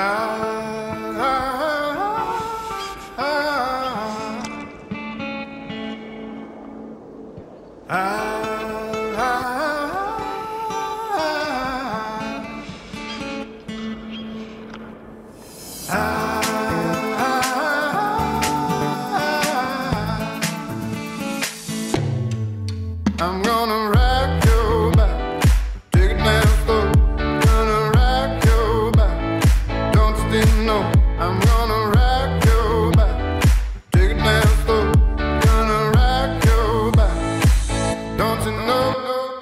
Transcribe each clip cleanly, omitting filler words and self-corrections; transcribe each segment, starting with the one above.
I'm gonna rock your back, take it down slow. Gonna rock your back, don't you didn't know? I'm gonna rock your back, take it down slow. Gonna rock your back, don't you know?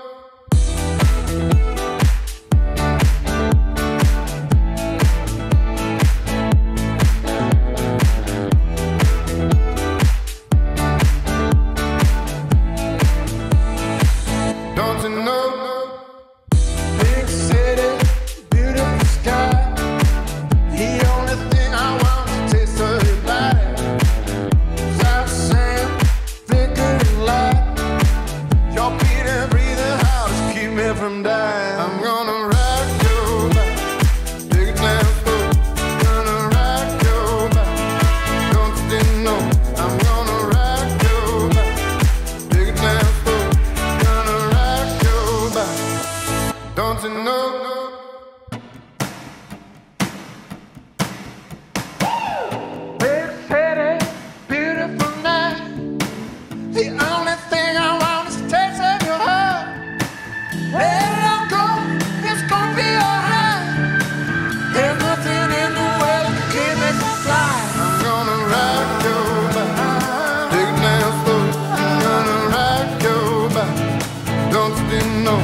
Don't you know? Big city, beautiful sky. The only thing I want is to taste of your body. South sand, flickering light. Your beating, breathing hard to keep me from dying. I'm gonna rock your back, take it down slow. Gonna rock your back, don't you didn't know? I'm gonna rock your back, take it down slow. Don't you know? Big city, beautiful night. The only thing I want is a taste of your heart. Let it all go, it's gonna be alright. There's nothing in the world that can make me fly. I'm gonna rock your back, take it down slow. I'm gonna rock your back, don't you didn't know?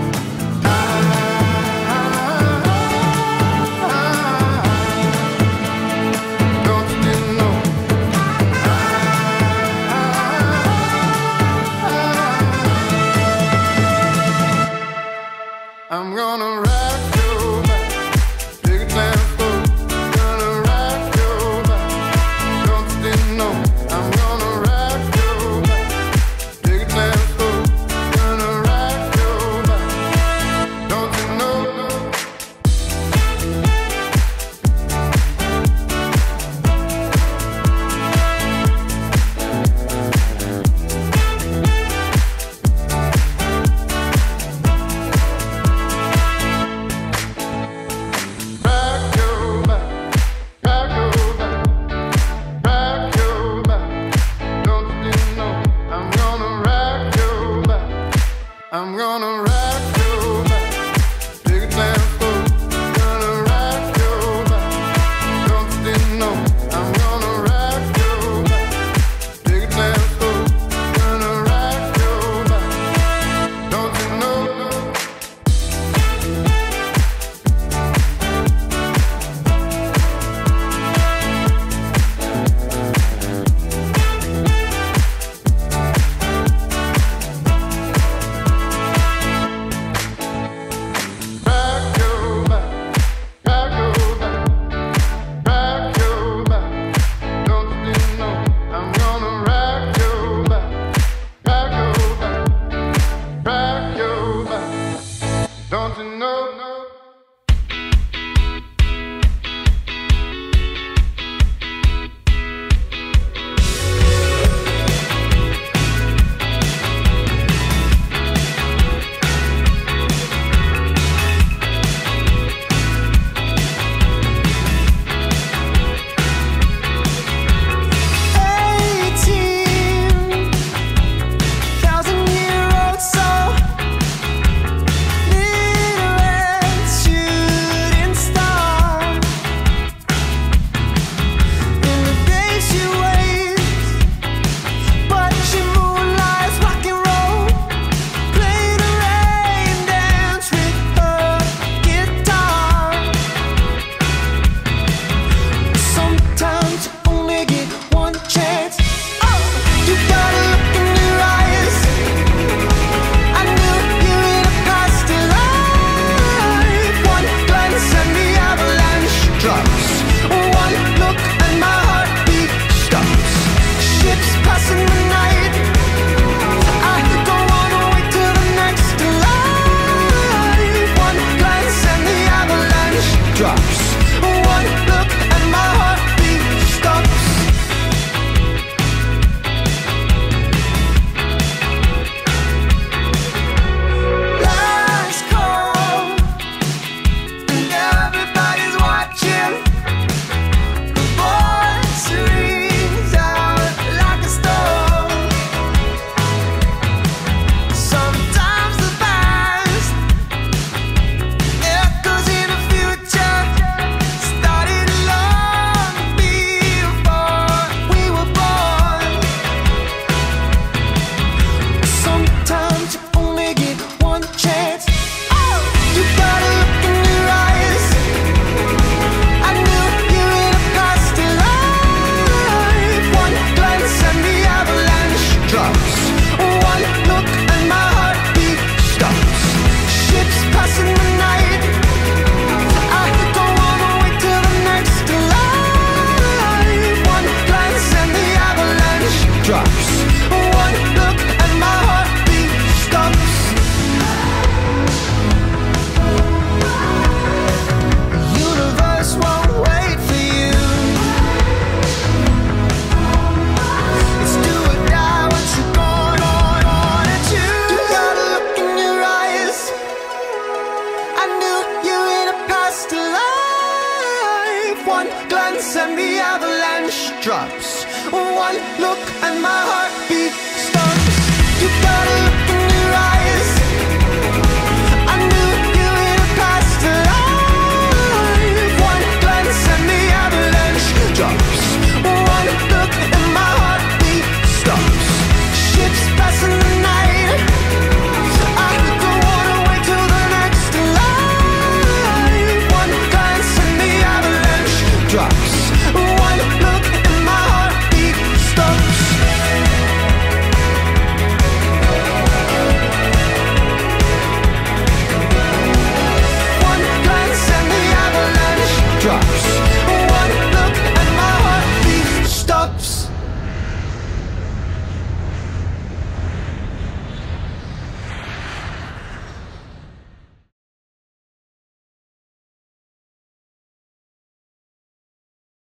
I'm gonna rock your back, take it down slow. Gonna rock your back, don't you didn't know? I'm gonna rock your back, take it down slow. Gonna rock your back, don't you know? I'm gonna rock your back, take it down slow. Gonna rock your back, don't you didn't know? I'm gonna rock your back, take it down slow. Gonna rock your back, don't you know? Don't you know? Drops. One one glance and the avalanche drops. One look and my heart beats